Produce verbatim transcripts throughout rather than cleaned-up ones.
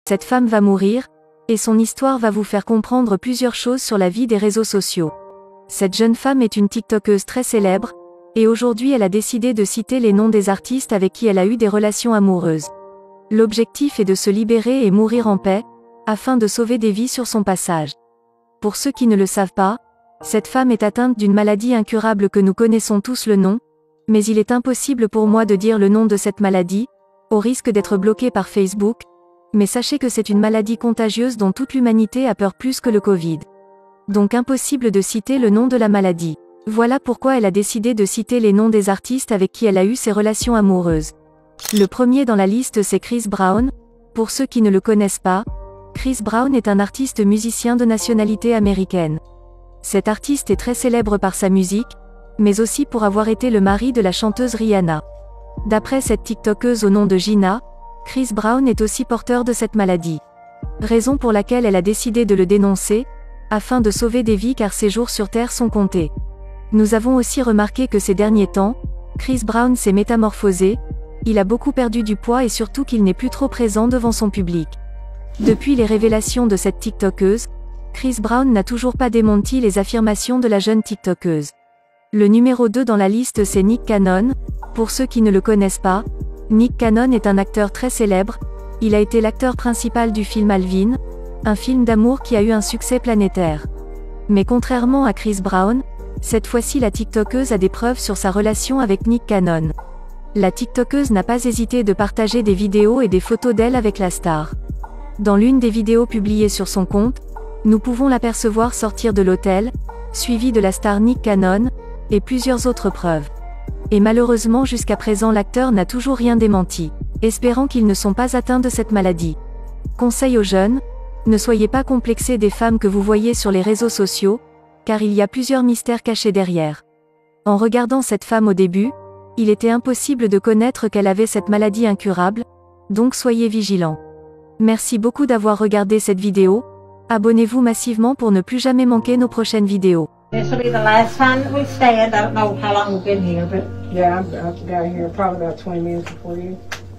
Cette femme va mourir, et son histoire va vous faire comprendre plusieurs choses sur la vie des réseaux sociaux. Cette jeune femme est une TikTokeuse très célèbre, et aujourd'hui elle a décidé de citer les noms des artistes avec qui elle a eu des relations amoureuses. L'objectif est de se libérer et mourir en paix, afin de sauver des vies sur son passage. Pour ceux qui ne le savent pas, cette femme est atteinte d'une maladie incurable que nous connaissons tous le nom, mais il est impossible pour moi de dire le nom de cette maladie, au risque d'être bloqué par Facebook, mais sachez que c'est une maladie contagieuse dont toute l'humanité a peur plus que le Covid. Donc impossible de citer le nom de la maladie. Voilà pourquoi elle a décidé de citer les noms des artistes avec qui elle a eu ses relations amoureuses. Le premier dans la liste c'est Chris Brown. Pour ceux qui ne le connaissent pas, Chris Brown est un artiste musicien de nationalité américaine. Cet artiste est très célèbre par sa musique, mais aussi pour avoir été le mari de la chanteuse Rihanna. D'après cette TikTokeuse au nom de Gina, Chris Brown est aussi porteur de cette maladie. Raison pour laquelle elle a décidé de le dénoncer, afin de sauver des vies car ses jours sur Terre sont comptés. Nous avons aussi remarqué que ces derniers temps, Chris Brown s'est métamorphosé, il a beaucoup perdu du poids et surtout qu'il n'est plus trop présent devant son public. Depuis les révélations de cette TikTokeuse, Chris Brown n'a toujours pas démenti les affirmations de la jeune TikTokeuse. Le numéro deux dans la liste c'est Nick Cannon. Pour ceux qui ne le connaissent pas, Nick Cannon est un acteur très célèbre, il a été l'acteur principal du film Alvin, un film d'amour qui a eu un succès planétaire. Mais contrairement à Chris Brown, cette fois-ci la TikTokeuse a des preuves sur sa relation avec Nick Cannon. La TikTokeuse n'a pas hésité de partager des vidéos et des photos d'elle avec la star. Dans l'une des vidéos publiées sur son compte, nous pouvons l'apercevoir sortir de l'hôtel, suivi de la star Nick Cannon, et plusieurs autres preuves. Et malheureusement jusqu'à présent l'acteur n'a toujours rien démenti, espérant qu'ils ne sont pas atteints de cette maladie. Conseil aux jeunes, ne soyez pas complexés des femmes que vous voyez sur les réseaux sociaux, car il y a plusieurs mystères cachés derrière. En regardant cette femme au début, il était impossible de connaître qu'elle avait cette maladie incurable, donc soyez vigilants. Merci beaucoup d'avoir regardé cette vidéo, abonnez-vous massivement pour ne plus jamais manquer nos prochaines vidéos. This will be the last time that we stand. I don't know how long we've been here, but yeah, I've, I've got here probably about twenty minutes before you.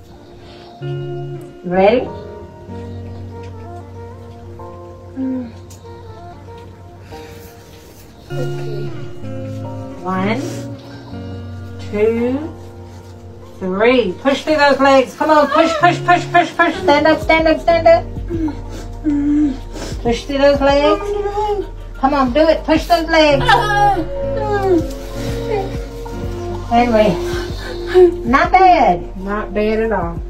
you ready? Mm. Okay. One, two, three. Push through those legs. Come on, push, push, push, push, push. Stand up, stand up, stand up. Push through those legs. Come on, do it. Push those legs. Anyway, not bad. Not bad at all.